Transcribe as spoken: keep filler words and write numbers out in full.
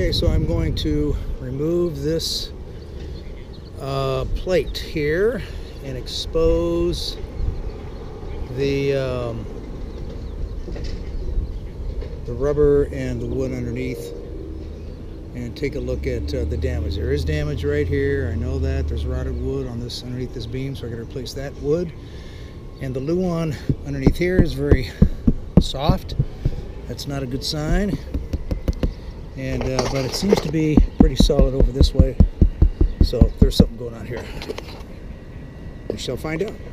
Okay, so I'm going to remove this uh, plate here and expose the um, the rubber and the wood underneath and take a look at uh, the damage. There is damage right here. I know that there's rotted wood on this underneath this beam, so I got to replace that wood. And the luan underneath here is very soft. That's not a good sign. And uh, but it seems to be pretty solid over this way. So there's something going on here. We shall find out.